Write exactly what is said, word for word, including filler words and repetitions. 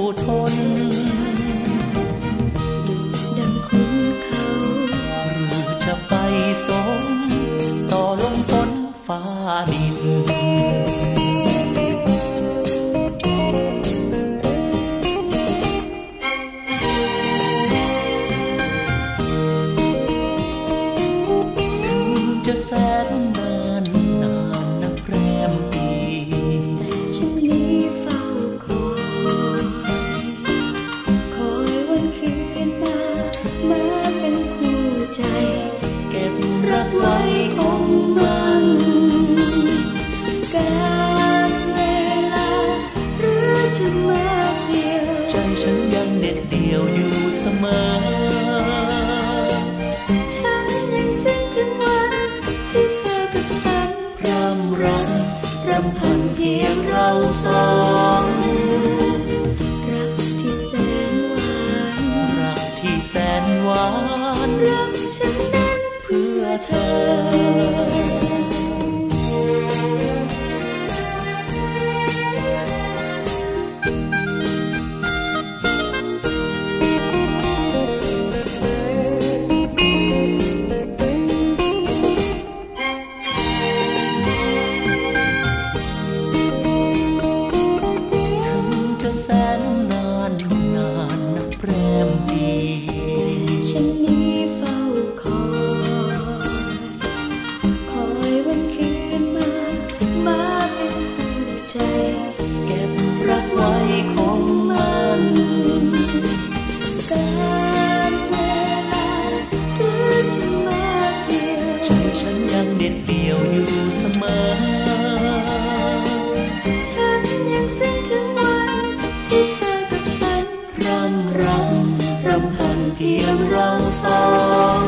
ทนดุจดังคุณเขาหรือจะไปสมต่อลมฝนฟ้าดินจะแสนนานนานนับแรมปีแต่ฉันนี้เฝ้าคอยคอยวันคืนมามาเป็นคู่ใจเก็บรักไว้คงมันการเวลาหรือจะมาเดียวใจฉันยังเด็ดเดี่ยวอยู่เสมอฉันยังซึ้งถึงวันที่เธอกับฉันรำร้องรำพันเพียงเราสองรักที่แสนหวานรักที่แสนหวานรักฉันนั้นเพื่อเธอแสนนานนานนับแรมปีแต่ฉันนี้เฝ้าคอยคอยวันคืนมามาเป็นคู่ใจเก็บรักไว้คงมันการเวลาหรือจะมาเกี่ยวใจฉันยังเด็ดเดี่ยวอยู่เสมอฉันยังซึ้งถึงวันที่เธอกับฉันรำรำรำพันเพียงเราสอง